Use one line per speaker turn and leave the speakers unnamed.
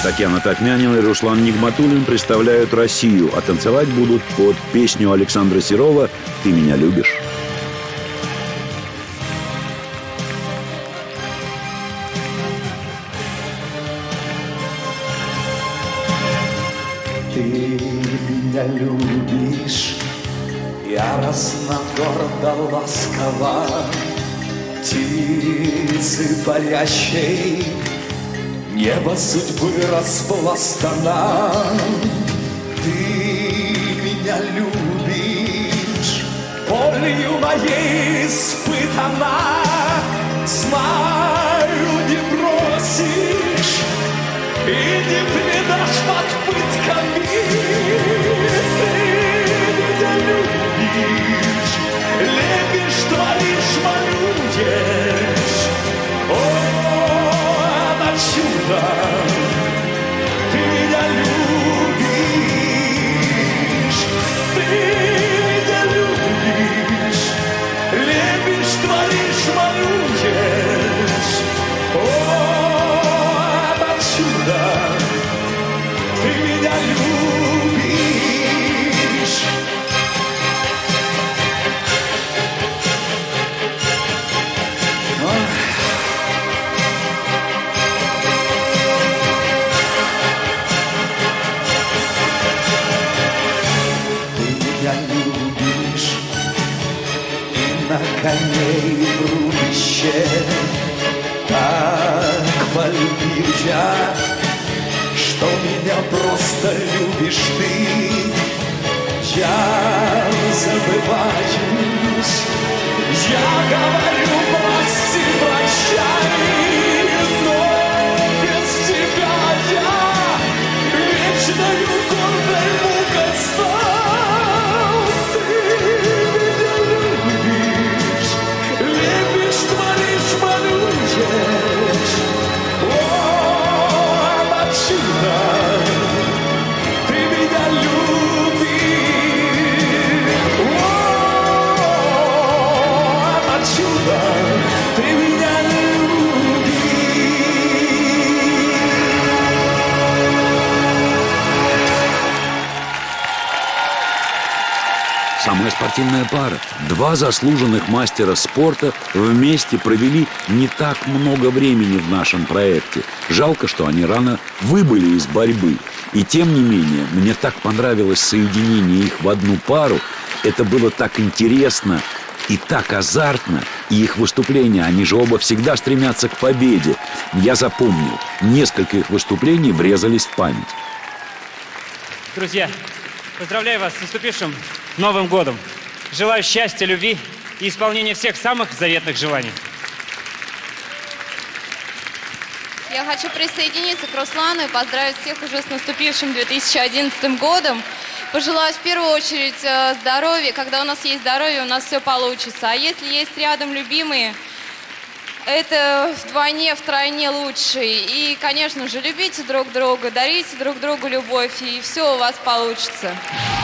Татьяна Татмянина и Руслан Нигматуллин представляют Россию, а танцевать будут под песню Александра Серова «Ты меня любишь».
Ты меня любишь, яростно, гордо, ласково, птицы парящей, небо судьбы распластана. Ты меня любишь, болью моей испытана. Знаю, не бросишь и не предашь под пытками. Ты меня любишь, лепишь, творишь, малюешь. О, это чудо! Ты меня любишь, ты меня любишь, лепишь, творишь, малюешь. О, это чудо! Ты меня любишь. На коне и в рубище так полюбил я, что меня просто любишь ты. Я забываюсь, я говорю прости, прощай, но без тебя я вечною гордой мукой стал. Ты лепишь, творишь, малюешь. О, это чудо! Ты меня любишь. О, это чудо! Ты меня любишь.
Самая спортивная пара. Два заслуженных мастера спорта вместе провели не так много времени в нашем проекте. Жалко, что они рано выбыли из борьбы. И тем не менее, мне так понравилось соединение их в одну пару. Это было так интересно и так азартно. И их выступления, они же оба всегда стремятся к победе. Я запомнил, несколько их выступлений врезались в память.
Друзья, поздравляю вас с наступившим Новым годом. Желаю счастья, любви и исполнения всех самых заветных желаний.
Я хочу присоединиться к Руслану и поздравить всех уже с наступившим 2011 годом. Пожелать в первую очередь здоровья. Когда у нас есть здоровье, у нас все получится. А если есть рядом любимые, это вдвойне, втройне лучше. И, конечно же, любите друг друга, дарите друг другу любовь, и все у вас получится.